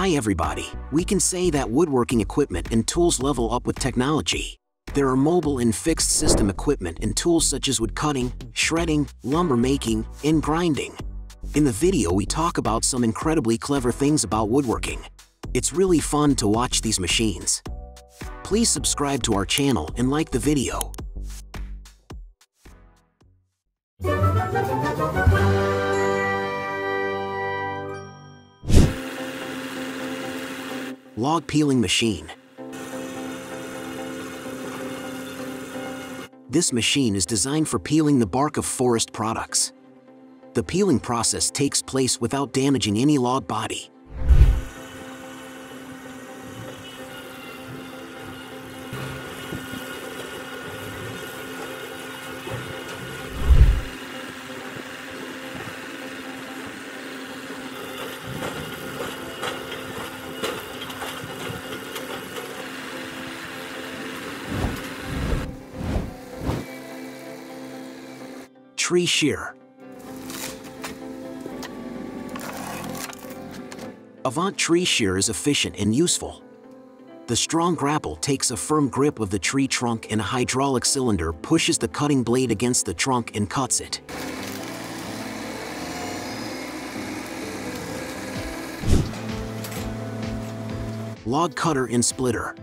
Hi everybody, we can say that woodworking equipment and tools level up with technology. There are mobile and fixed system equipment and tools such as wood cutting, shredding, lumber making, and grinding. In the video we talk about some incredibly clever things about woodworking. It's really fun to watch these machines. Please subscribe to our channel and like the video. Log peeling machine. This machine is designed for peeling the bark of forest products. The peeling process takes place without damaging any log body. Tree shear. Avant tree shear is efficient and useful. The strong grapple takes a firm grip of the tree trunk and a hydraulic cylinder pushes the cutting blade against the trunk and cuts it. Log cutter and splitter.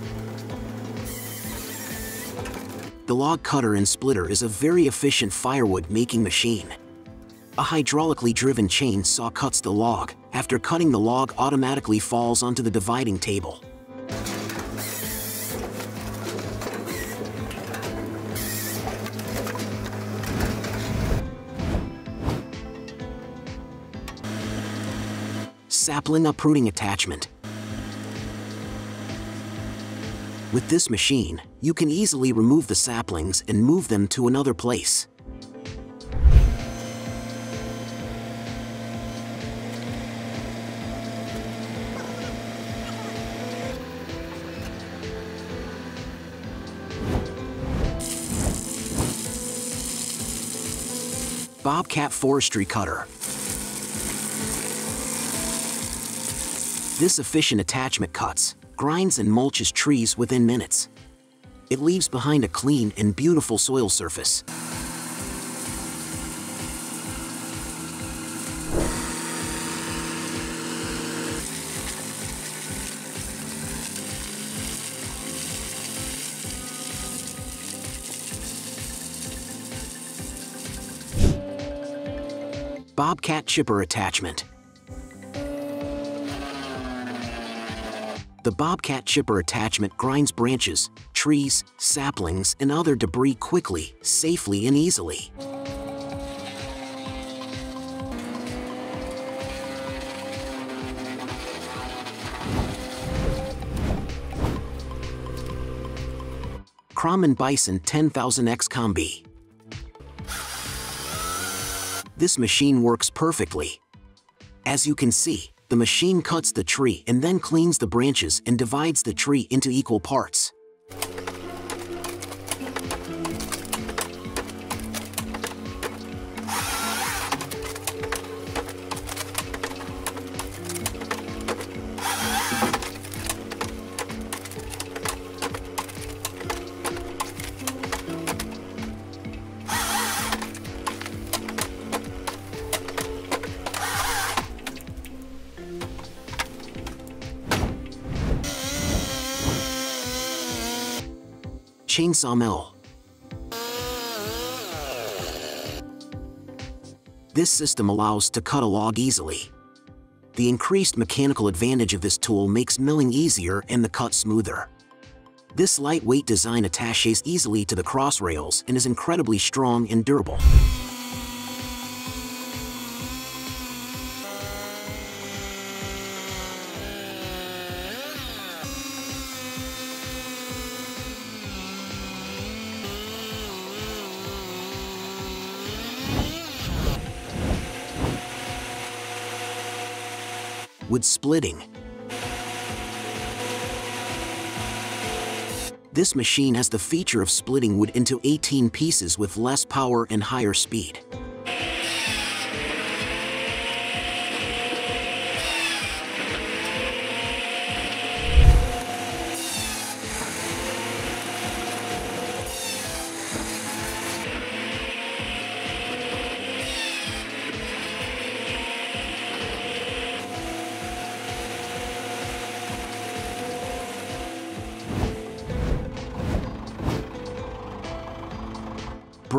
The log cutter and splitter is a very efficient firewood making machine. A hydraulically driven chainsaw cuts the log. After cutting, the log automatically falls onto the dividing table. Sapling uprooting attachment. With this machine, you can easily remove the saplings and move them to another place. Bobcat forestry cutter. This efficient attachment cuts, grinds and mulches trees within minutes. It leaves behind a clean and beautiful soil surface. Bobcat chipper attachment. The Bobcat chipper attachment grinds branches, trees, saplings, and other debris quickly, safely, and easily. Kranman Bison 10,000X Combi. This machine works perfectly. As you can see, the machine cuts the tree and then cleans the branches and divides the tree into equal parts. Chainsaw mill. This system allows to cut a log easily. The increased mechanical advantage of this tool makes milling easier and the cut smoother. This lightweight design attaches easily to the cross rails and is incredibly strong and durable. Wood splitting. This machine has the feature of splitting wood into 18 pieces with less power and higher speed.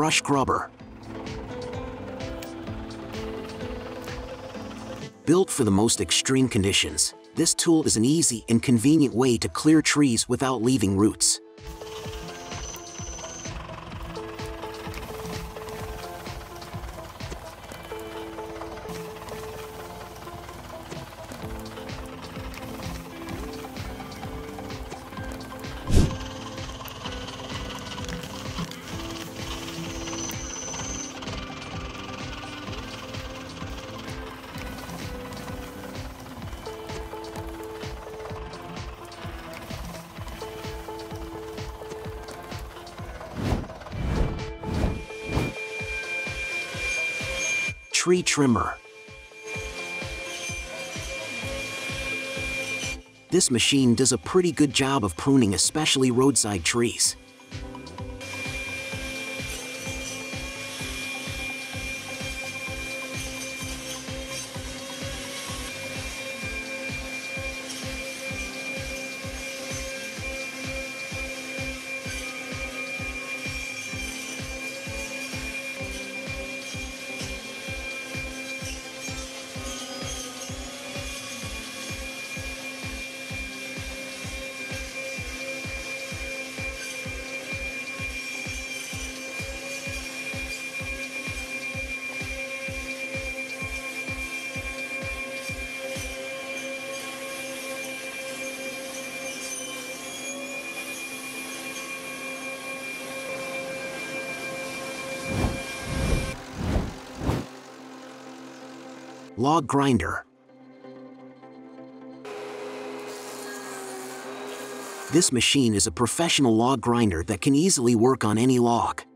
brush grubber. Built for the most extreme conditions, this tool is an easy and convenient way to clear trees without leaving roots. Tree trimmer. This machine does a pretty good job of pruning especially roadside trees. Log grinder. This machine is a professional log grinder that can easily work on any log.